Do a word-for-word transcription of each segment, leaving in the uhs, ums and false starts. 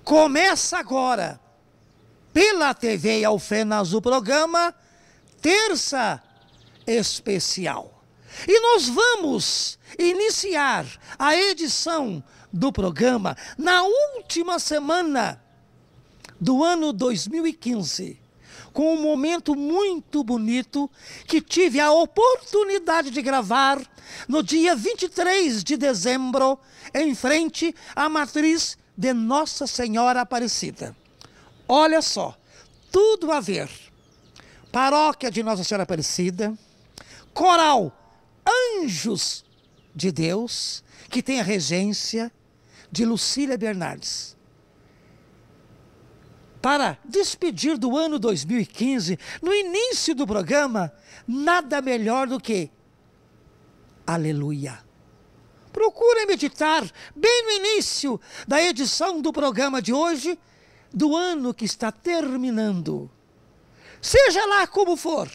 Começa agora, pela T V Alfenas, o programa Terça Especial. E nós vamos iniciar a edição do programa na última semana do ano dois mil e quinze, com um momento muito bonito que tive a oportunidade de gravar no dia vinte e três de dezembro, em frente à matriz de Nossa Senhora Aparecida. Olha só, tudo a ver. Paróquia de Nossa Senhora Aparecida, coral Anjos de Deus, que tem a regência de Lucília Bernardes. Para despedir do ano dois mil e quinze, no início do programa, nada melhor do que Aleluia. Procurem meditar bem no início da edição do programa de hoje, do ano que está terminando. Seja lá como for.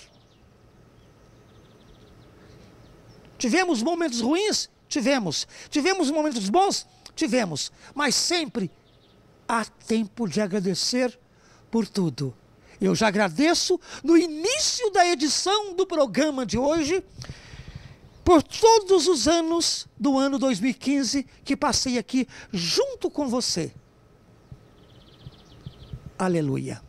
Tivemos momentos ruins? Tivemos. Tivemos momentos bons? Tivemos. Mas sempre há tempo de agradecer por tudo. Eu já agradeço no início da edição do programa de hoje, por todos os anos do ano dois mil e quinze que passei aqui junto com você. Aleluia.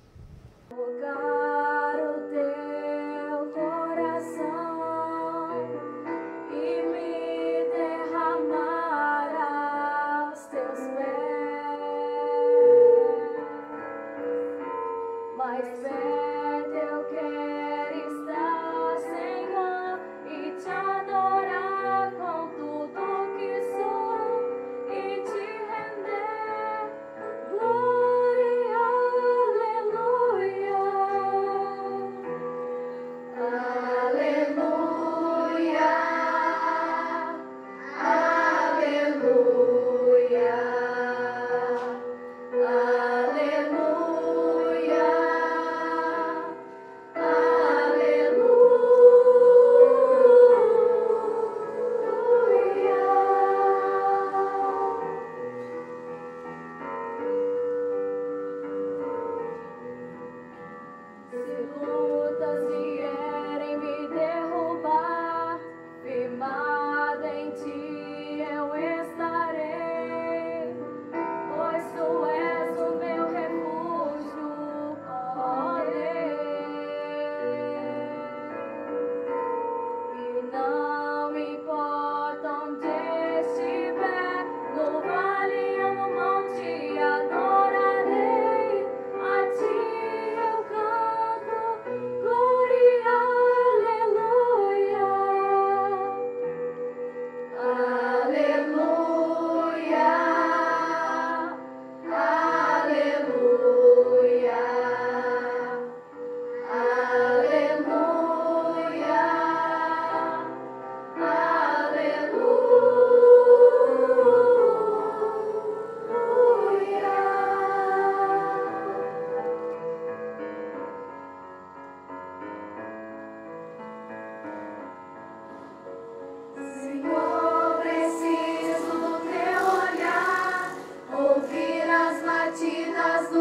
Preciso do teu olhar, ouvir as batidas do